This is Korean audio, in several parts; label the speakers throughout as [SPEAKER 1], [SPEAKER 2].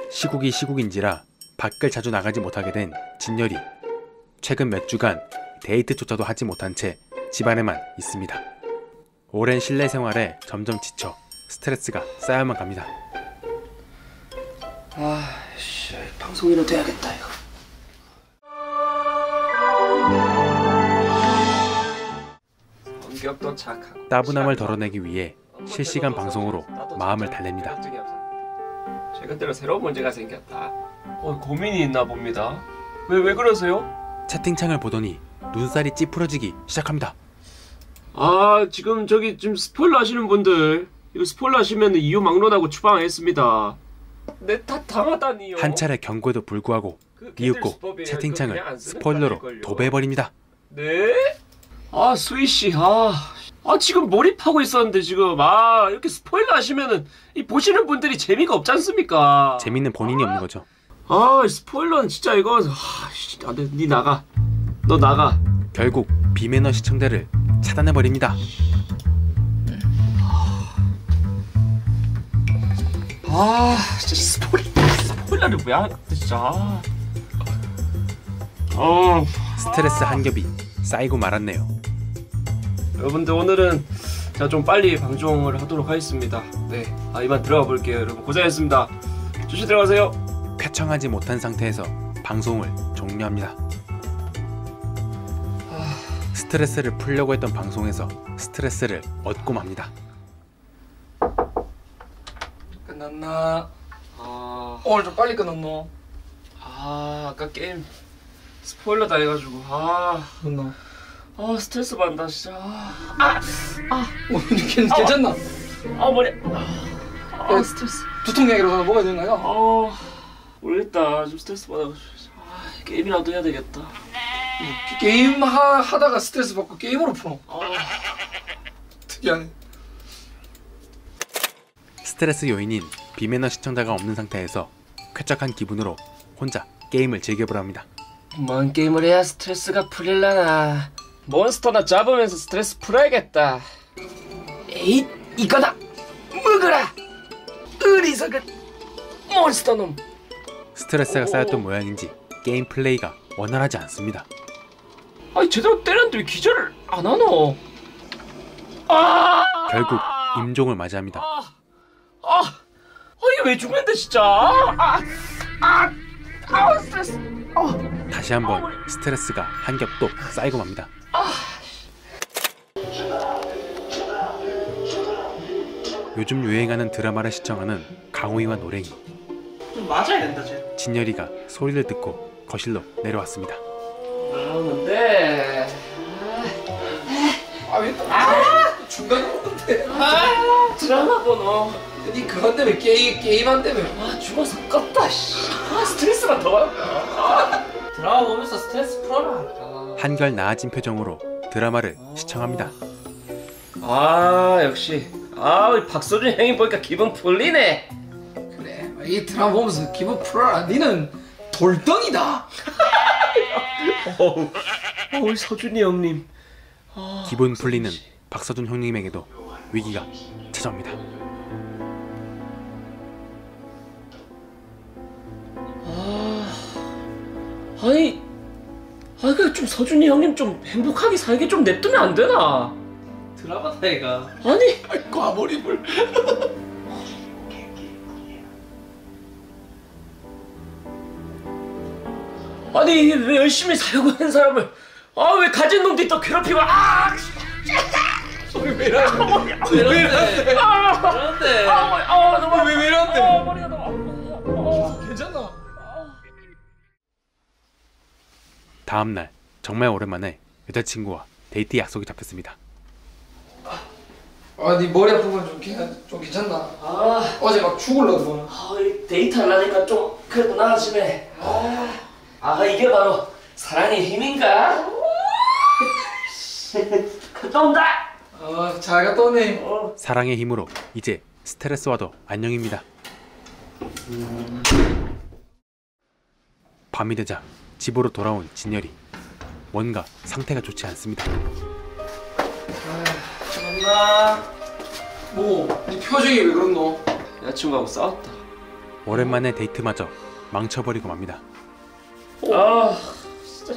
[SPEAKER 1] 시국이 시국인지라 밖을 자주 나가지 못하게 된 진열이. 최근 몇 주간 데이트조차도 하지 못한 채 집안에만 있습니다. 오랜 실내 생활에 점점 지쳐 스트레스가 쌓여만 갑니다.
[SPEAKER 2] 아씨, 방송이라도 해야겠다 이거. 성격도 착하고
[SPEAKER 1] 따분함을 덜어내기 위해 실시간 방송으로 마음을 달랩니다.
[SPEAKER 2] 최근 들어 새로운 문제가 생겼다. 고민이 있나 봅니다. 왜 그러세요?
[SPEAKER 1] 채팅창을 보더니 눈살이 찌푸러지기 시작합니다.
[SPEAKER 2] 지금 지금 스포일러 하시는 분들, 이거 스포일러 하시면 이유 막론하고 추방하겠습니다. 내 탓 당하다니요.
[SPEAKER 1] 한 차례 경고에도 불구하고 비웃고 채팅창을 스포일러로 도배해버립니다.
[SPEAKER 2] 네? 수희씨, 지금 몰입하고 있었는데 지금 이렇게 스포일러 하시면은 이 보시는 분들이 재미가 없지 않습니까?
[SPEAKER 1] 재밌는 본인이 없는 거죠.
[SPEAKER 2] 스포일러는 진짜 이거 안돼. 니 나가. 너 나가.
[SPEAKER 1] 결국 비매너 시청자를 차단해버립니다.
[SPEAKER 2] 진짜 스포일러를 왜 하는데 진짜.
[SPEAKER 1] 스트레스 한 겹이 쌓이고 말았네요.
[SPEAKER 2] 여러분들, 오늘은 제가 좀 빨리 방송을 하도록 하겠습니다. 네, 이만 들어가 볼게요. 여러분 고생했습니다. 조심 들어가세요.
[SPEAKER 1] 쾌청하지 못한 상태에서 방송을 종료합니다. 스트레스를 풀려고 했던 방송에서 스트레스를 얻고 맙니다.
[SPEAKER 3] 끝났나? 오늘 좀 빨리 끝났노?
[SPEAKER 2] 아까 게임 스포일러다 해가지고
[SPEAKER 3] 끝나?
[SPEAKER 2] 스트레스 받는다 진짜.
[SPEAKER 3] 괜찮나?
[SPEAKER 2] 머리. 스트레스.
[SPEAKER 3] 두통 약이라도 하나 먹어야 되나요?
[SPEAKER 2] 모르겠다. 좀 스트레스 받아가지고. 게임이라도 해야 되겠다.
[SPEAKER 3] 게임 하다가 스트레스 받고 게임으로 풀어. 특이하네.
[SPEAKER 1] 스트레스 요인인 비매너 시청자가 없는 상태에서 쾌적한 기분으로 혼자 게임을 즐겨보랍니다.
[SPEAKER 2] 뭔 게임을 해야 스트레스가 풀릴라나. 몬스터나 잡으면서 스트레스 풀어야겠다. 에잇, 이거다. 먹어라. 어리석은 몬스터놈.
[SPEAKER 1] 스트레스가 쌓였던 모양인지 게임 플레이가 원활하지 않습니다.
[SPEAKER 2] 제대로 때렸는데 왜 기절을 안 하노?
[SPEAKER 1] 결국 임종을 맞이합니다.
[SPEAKER 2] 이게 왜 죽는데 진짜? 스트레스.
[SPEAKER 1] 다시 한번 스트레스가 한 겹 또 쌓이고 맙니다. 요즘 유행하는 드라마를 시청하는 강호이와 노랭이.
[SPEAKER 2] 좀 맞아야 된다 쟤.
[SPEAKER 1] 진열이가 소리를 듣고 거실로 내려왔습니다.
[SPEAKER 2] 뭔데?
[SPEAKER 3] 왜 중간에 오는데?
[SPEAKER 2] 드라마 번호.
[SPEAKER 3] 니 그것 때문에 게임한 때문에.
[SPEAKER 2] 죽어서 껐다. 스트레스가 더 받아. 드라마 보면서 스트레스 풀어라.
[SPEAKER 1] 한결 나아진 표정으로 드라마를 시청합니다.
[SPEAKER 2] 역시 우리 박서준 형이 보니까 기분 풀리네.
[SPEAKER 3] 그래, 이 드라마 보면서 기분 풀어라. 니는 돌덩이다.
[SPEAKER 2] 우리 서준이 형님.
[SPEAKER 1] 기분 풀리는 박서준 형님에게도 위기가 찾아옵니다.
[SPEAKER 2] 그 좀 서준이 형님 좀 행복하게 살게 좀 냅두면 안 되나? 드라마다 얘가.
[SPEAKER 3] 과몰입을.
[SPEAKER 2] 왜 열심히 살고 있는 사람을 왜 가진 놈들이 또 괴롭히고.
[SPEAKER 3] 왜 이러는데? 왜 이러는데?
[SPEAKER 2] 머리가 너무
[SPEAKER 3] 괜찮아.
[SPEAKER 1] 다음날 정말 오랜만에 여자친구와 데이트 약속이 잡혔습니다.
[SPEAKER 3] 니 머리 아픈 건 좀 괜찮나? 어제 막 죽을라고.
[SPEAKER 2] 데이트 하려니까 좀 그래도 나아지네. 이게 바로 사랑의 힘인가? 갔다 온다.
[SPEAKER 3] 잘 갔다 오네.
[SPEAKER 1] 사랑의 힘으로 이제 스트레스와도 안녕입니다. 밤이 되자 집으로 돌아온 진열이. 뭔가 상태가 좋지 않습니다.
[SPEAKER 2] 엄마.
[SPEAKER 3] 네 표정이 왜 그렇노?
[SPEAKER 2] 여자친구하고 싸웠다.
[SPEAKER 1] 오랜만에 데이트마저 망쳐버리고 맙니다.
[SPEAKER 2] 아, 진짜.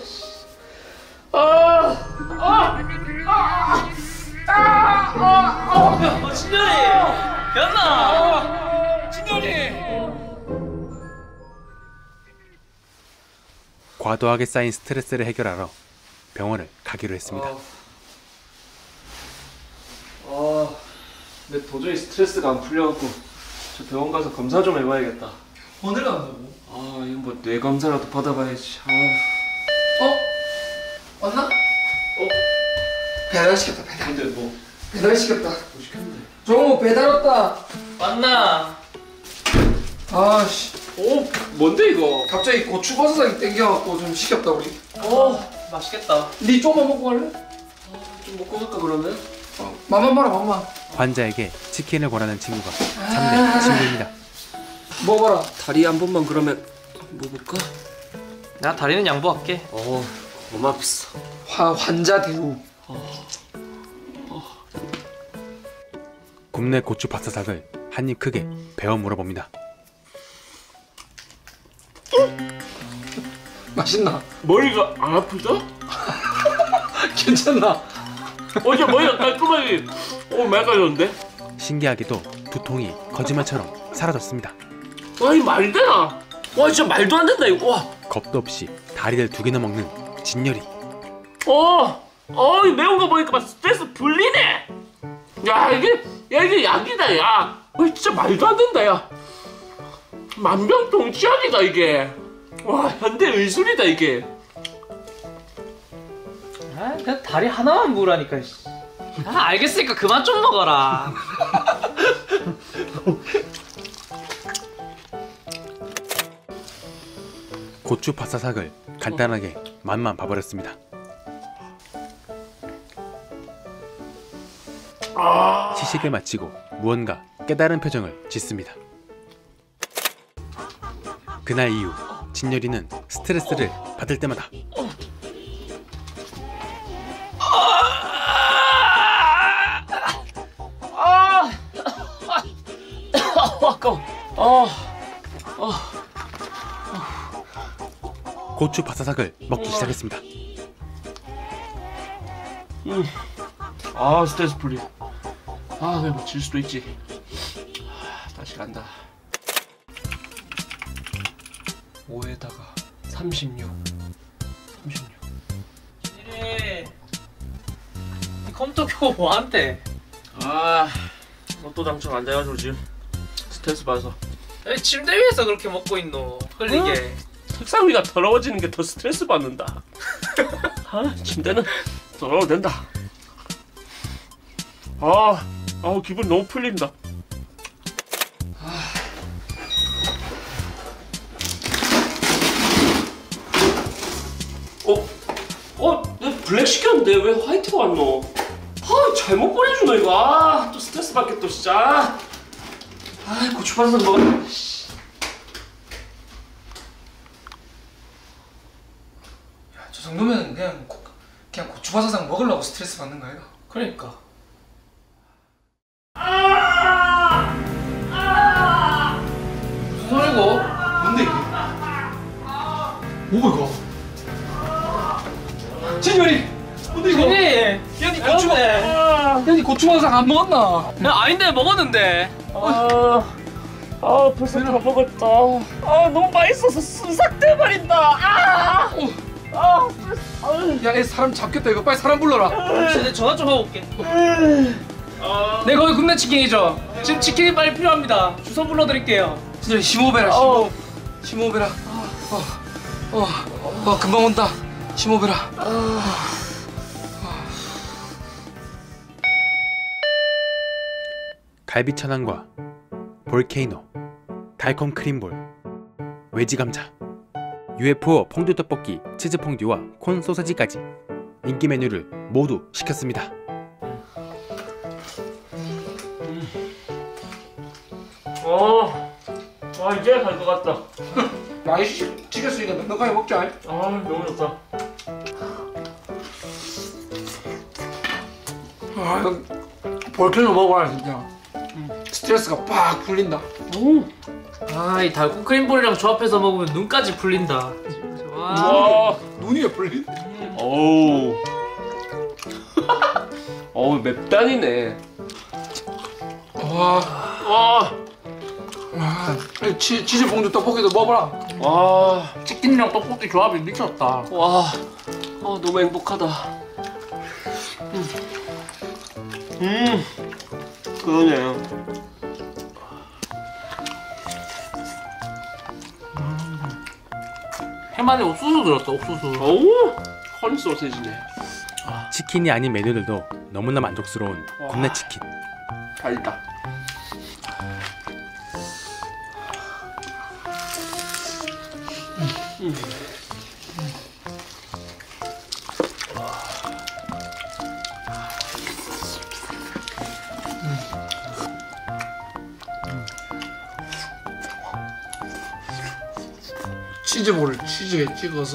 [SPEAKER 4] 진열이! 변나! 진열이!
[SPEAKER 1] 과도하게 쌓인 스트레스를 해결하러 병원을 가기로 했습니다.
[SPEAKER 2] 근데 도저히 스트레스가 안 풀려갖고 저 병원 가서 검사 좀 해봐야겠다.
[SPEAKER 3] 오늘 간다고?
[SPEAKER 2] 아, 이거 뭐 뇌 검사라도 받아봐야지.
[SPEAKER 3] 왔나? 배달 시켰다 배달.
[SPEAKER 2] 근데 뭐
[SPEAKER 3] 배달 시켰다.
[SPEAKER 2] 뭐 시켰는데?
[SPEAKER 3] 종호 배달 왔다.
[SPEAKER 4] 맞나?
[SPEAKER 3] 아씨
[SPEAKER 2] 오, 뭔데 이거?
[SPEAKER 3] 갑자기 고추버섯이 땡겨갖고 좀 시켰다 우리.
[SPEAKER 4] 맛있겠다.
[SPEAKER 3] 니 조금만 먹고 갈래?
[SPEAKER 2] 좀 먹고 갈까 그러면?
[SPEAKER 3] 맘만 봐라 맘만.
[SPEAKER 1] 환자에게 치킨을 권하는 친구가 참된 친구입니다.
[SPEAKER 3] 먹어봐라.
[SPEAKER 2] 다리 한 번만 그러면 먹을까?
[SPEAKER 4] 나 다리는 양보할게.
[SPEAKER 2] 고맙소.
[SPEAKER 3] 환자 대우.
[SPEAKER 1] 굽네 고추 바사삭을 한 입 크게 베어 물어봅니다.
[SPEAKER 3] 맛있나?
[SPEAKER 2] 머리가 안 아프죠?
[SPEAKER 3] 괜찮나?
[SPEAKER 2] 어제 머리가 깔끔하게 맑아졌는데?
[SPEAKER 1] 신기하게도 두통이 거짓말처럼 사라졌습니다.
[SPEAKER 2] 와, 이 말이 되나? 와, 진짜 말도 안 된다 이거. 와.
[SPEAKER 1] 겁도 없이 다리를 2개나 먹는 진열이.
[SPEAKER 2] 이 매운 거 보니까 막 스트레스 풀리네. 이게 약이다, 야. 진짜 말도 안 된다, 야. 만병통치약이다 이게. 와, 현대 의술이다 이게.
[SPEAKER 4] 그냥 다리 하나만 먹으라니까. 알겠으니까 그만 좀 먹어라.
[SPEAKER 1] 고추 바사삭을 간단하게 맛만 봐버렸습니다. 시식을 마치고 무언가 깨달은 표정을 짓습니다. 그날 이후 진열이는 스트레스를 받을 때마다
[SPEAKER 2] 아까워.
[SPEAKER 1] 고추 바사삭을 먹기 시작했습니다.
[SPEAKER 2] 스트레스 풀리. 그냥 뭐 질 수도 있지. 다시 간다. 5에다가 36.
[SPEAKER 4] 이래. 이 컴퓨터 켜고 뭐한테?
[SPEAKER 2] 로또 당첨 안 돼가지고 지금 스트레스 받아서.
[SPEAKER 4] 침대 위에서 그렇게 먹고 있노. 흘리게.
[SPEAKER 2] 책상 위가 더러워지는 게 더 스트레스 받는다. 침대는 더러워도 된다. 기분 너무 풀린다. 내가 블랙 시켰는데 왜 화이트가 왔노? 잘못 보내주노 이거. 또 스트레스 받겠다 진짜. 고추바삭 먹어.
[SPEAKER 3] 저 정도면 그냥 고추바사삭 먹으려고 스트레스 받는 거야 이거.
[SPEAKER 4] 그러니까. 무슨 소리고?
[SPEAKER 3] 뭔데 이게? 뭐가 이거? 진열이! 뭔데 이거?
[SPEAKER 4] 진이!
[SPEAKER 3] 형님 고추바사삭 안 먹었나?
[SPEAKER 4] 야, 아닌데 먹었는데.
[SPEAKER 2] 벌써 다 먹었다. 너무 맛있어서 순삭 돼버린다.
[SPEAKER 3] 야, 얘 사람 잡겠다 이거. 빨리 사람 불러라.
[SPEAKER 4] 진짜 전화 좀 하고 올게. 네, 거기 굽네 치킨이죠? 지금 치킨이 빨리 필요합니다. 주소 불러드릴게요.
[SPEAKER 3] 진열이 심호흡해라. 심호흡해라. 금방 온다. 심호흡해라.
[SPEAKER 1] 갈비 천안과 볼케이노, 달콤 크림볼, 외지 감자, UFO 퐁듀 떡볶이, 치즈 퐁듀와 콘 소세지까지 인기 메뉴를 모두 시켰습니다.
[SPEAKER 2] 이제 갈 것 같다.
[SPEAKER 3] 많이 시켰으니까 넉넉하게 먹자.
[SPEAKER 2] 너무 좋다.
[SPEAKER 3] 이거 볼케이노 먹어봐라 진짜. 스트레스가 빡 풀린다.
[SPEAKER 4] 아, 이 달콤 크림볼이랑 조합해서 먹으면 눈까지 풀린다. 와.
[SPEAKER 2] 와.
[SPEAKER 3] 눈이 왜 풀린?
[SPEAKER 2] 어우. 어우, 맵단이네.
[SPEAKER 3] 와,
[SPEAKER 2] 와.
[SPEAKER 3] 와, 치즈 봉주 떡볶이도 먹어라.
[SPEAKER 2] 와.
[SPEAKER 4] 치킨이랑 떡볶이 조합이 미쳤다.
[SPEAKER 2] 와. 너무 행복하다. 그러네요.
[SPEAKER 4] 해만에 옥수수 들었다, 옥수수.
[SPEAKER 2] 어우, 헌 소세지네.
[SPEAKER 1] 치킨이 아닌 메뉴들도 너무나 만족스러운
[SPEAKER 2] 와.
[SPEAKER 1] 굽네 치킨.
[SPEAKER 2] 달다.
[SPEAKER 3] 치즈볼을 치즈에 찍어서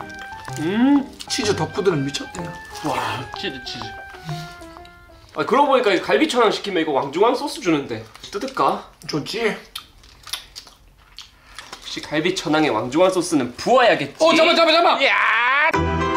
[SPEAKER 3] 치즈 덕후들은 미쳤대요.
[SPEAKER 2] 와, 치즈. 그러고 보니까 갈비천왕 시키면 이거 왕중왕 소스 주는데 뜯을까?
[SPEAKER 3] 좋지?
[SPEAKER 2] 역시 갈비천왕의 왕중왕 소스는 부어야겠지.
[SPEAKER 3] 잠깐만.
[SPEAKER 2] 야!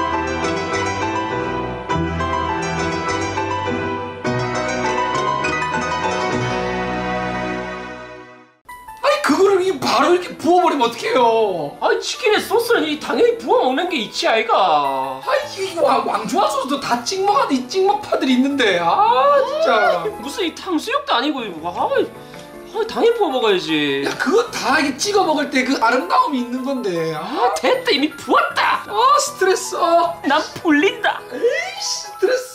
[SPEAKER 3] 아니 그거를 바로 이렇게 부어버리면 어떡해요?
[SPEAKER 2] 아니 치킨에 소스는 당연히 부어 먹는 게 있지 아이가.
[SPEAKER 3] 아니 이거 왕중화 소스도 다 찍먹하는 이 찍먹파들이 있는데 진짜.
[SPEAKER 2] 무슨 이 탕수육도 아니고 이거. 당연히 부어 먹어야지.
[SPEAKER 3] 야 그거 다 이게 찍어 먹을 때 그 아름다움이 있는 건데.
[SPEAKER 2] 됐다, 이미 부었다.
[SPEAKER 3] 스트레스.
[SPEAKER 2] 난 풀린다.
[SPEAKER 3] 에이 스트레스.